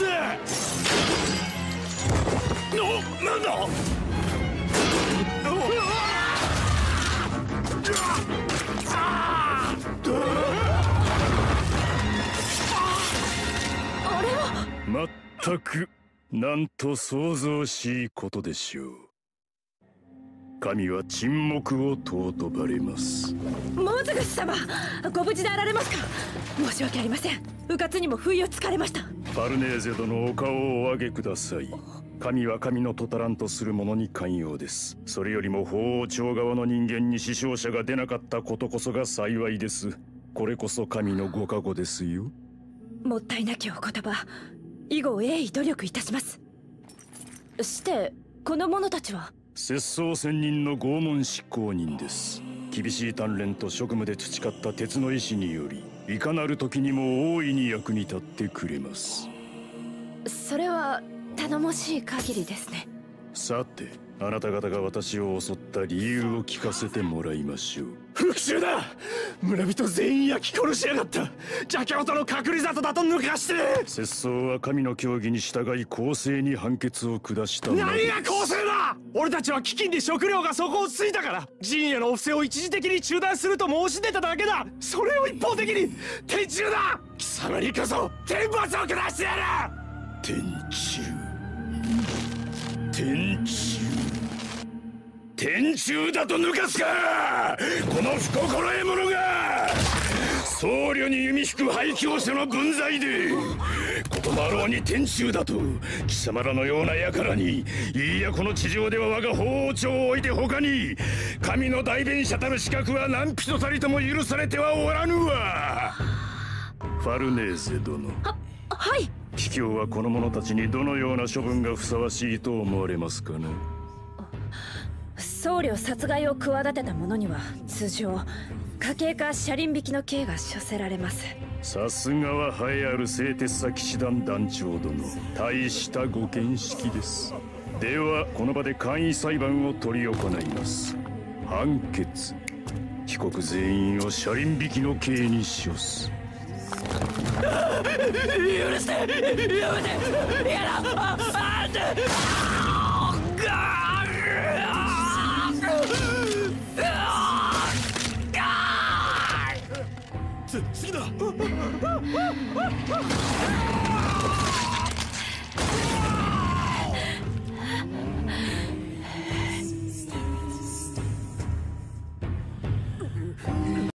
ぜ。なんだ。 あれはまったくなんと想像しいことでしょう。神は沈黙を尊ばれます。 モズグス様、ご無事であられますか。申し訳ありません。迂闊にも不意をつかれました。 ファルネーゼ殿、お顔をお上げください。神は神のと足らんとする者に寛容です。それよりも法王朝側の人間に死傷者が出なかったことこそが幸いです。これこそ神のご加護ですよ。 もったいなきお言葉、以後鋭意努力いたします。してこの者たちは。 節操専任の拷問執行人です。厳しい鍛錬と職務で培った鉄の意志により、いかなる時にも大いに役に立ってくれます。 それは頼もしい限りですね。 さて、あなた方が私を襲った理由を聞かせてもらいましょう。 復讐だ。村人全員焼き殺しやがった。邪教徒の隠れ里だと抜かして。 節操は神の教義に従い公正に判決を下したのです。 何が公正だ。俺たちは飢饉で食料が底をついたから陣営のお布施を一時的に中断すると申し出ただけだ。それを一方的に天誅だ。貴様にこそ天罰を下してやる。 天誅、天誅、天誅だと抜かすか。この不心得者が僧侶に弓引く廃教者の分際でこともあろうに天誅だと貴様らのような輩に、いいやこの地上では我が法王朝を置いて他に神の代弁者たる資格は何人たりとも許されてはおらぬわ。ファルネーゼ殿。 はい。 卑怯はこの者たちにどのような処分がふさわしいと思われますかね。 僧侶殺害を企てた者には通常家計か車輪引きの刑が処せられます。 さすがは栄えある製鉄佐騎士団団長殿、大したご見識です。ではこの場で簡易裁判を執り行います。判決、被告全員を車輪引きの刑に処す。 許して、やめて、やだ。次だ。